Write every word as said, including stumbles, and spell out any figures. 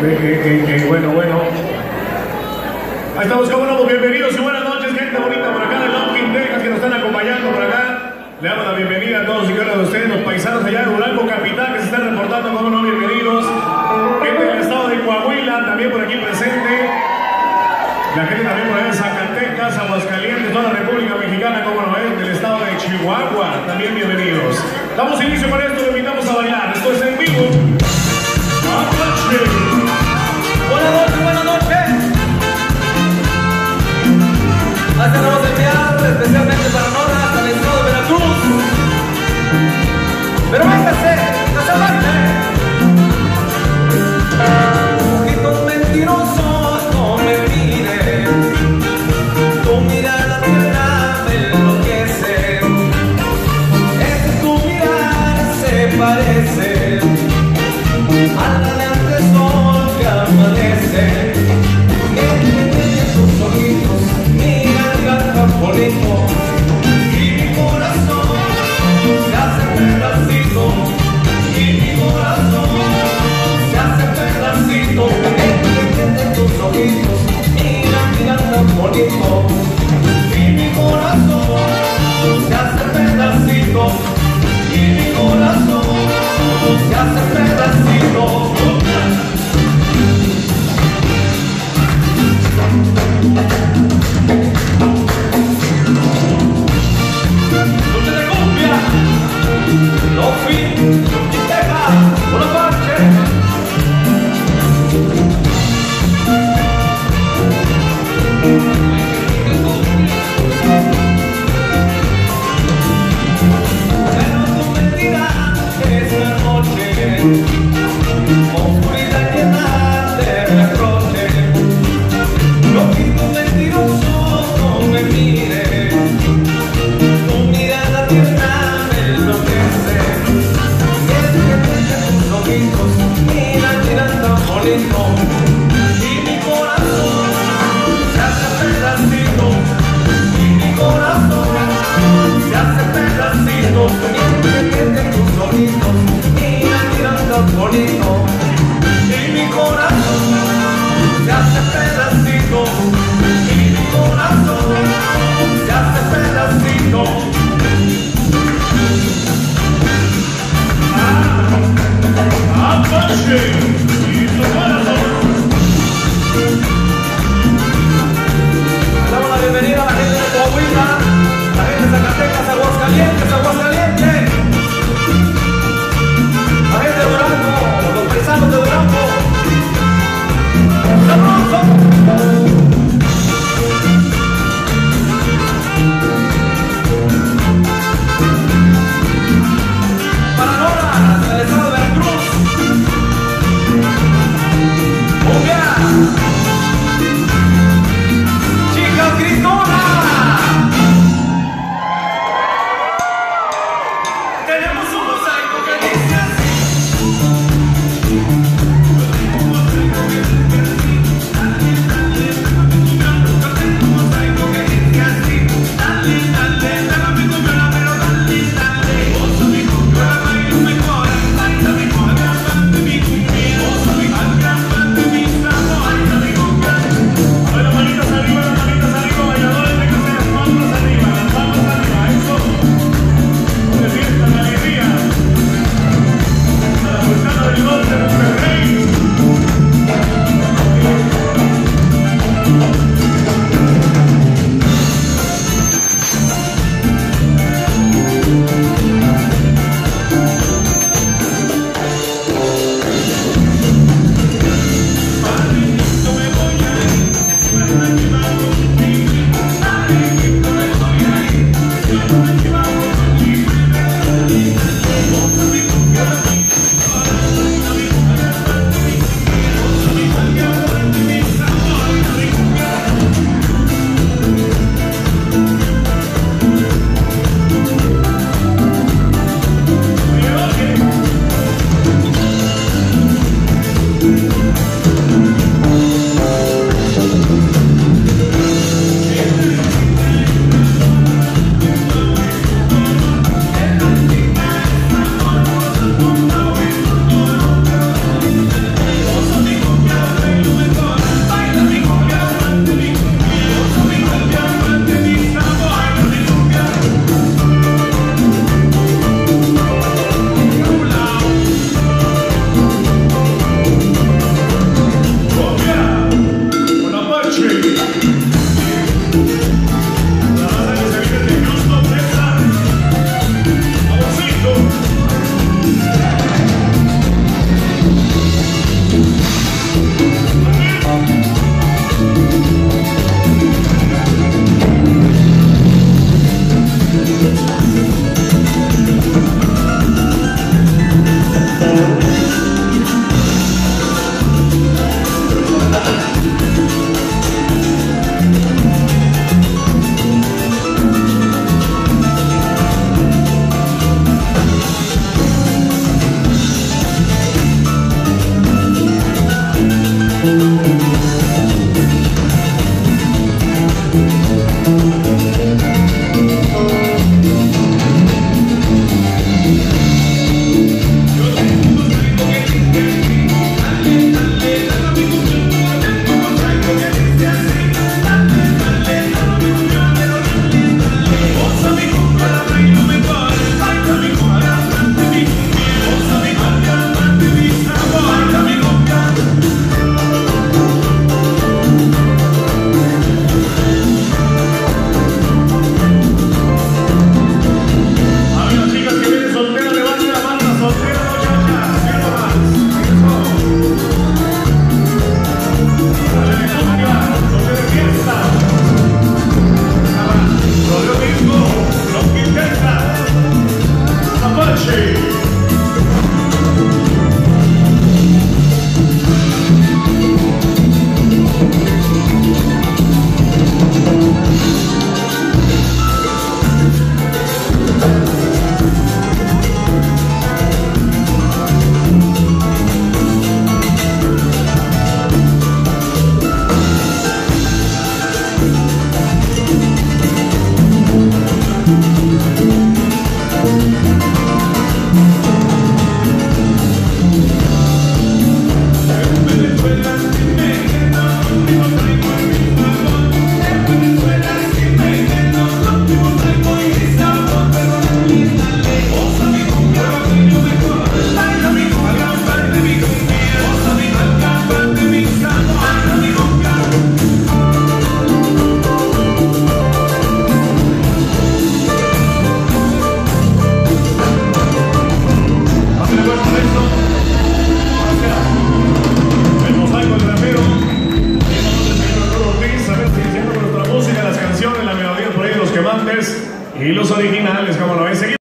Eh, eh, eh, bueno, bueno. Ahí estamos, como no, bienvenidos y buenas noches, gente bonita por acá de Longview, Texas, que nos están acompañando por acá. Le damos la bienvenida a todos y cada uno de ustedes, los paisanos allá de Durango Capital, que se están reportando, como no, bienvenidos. Gente del estado de Coahuila, también por aquí presente. La gente también por allá en Zacatecas, Aguascalientes, toda la República Mexicana, como no es, del estado de Chihuahua, también bienvenidos. Damos inicio con esto, lo invitamos a bailar. Esto es en vivo. Buenas noches, buenas noches. Hasta la voz enviar especialmente para Nora, hasta el estado de Veracruz. Pero véngase, no se baile. Ojitos mentirosos, no me miren. Tu mirada tierna me enloquece. Es que tu mirada se parece a la de antes sol que amanece. En tus ojitos miran tan bonito y mi corazón se hace pedacito, y mi corazón se hace pedacito. En tus ojitos miran, miran tan bonito y mi corazón se hace pedacito, y mi corazón se hace pedacito. Noche de cumbia, no fui, Texas, una noche. Pero tú me dirás que esa noche oscuridad llena de reproche. Ojito mentiroso, no me mires. Tu mirada tierna me enloquece. Es que tus ojitos miran, miran tan bonito y mi corazón se hace pedacito, y mi corazón se hace pedacito. Mienten tus ojitos miran, miran tan bonito y mi corazón se hace pedacito, y mi corazón se hace pedacito. Apache y tu corazón. Damos la bienvenida a la gente de Coahuila, la gente de Zacatecas, Aguascalientes, Aguascalientes, la gente de Durango, los paisanos de Durango. ¡Sabroso! diamantes y los originales, como lo ven.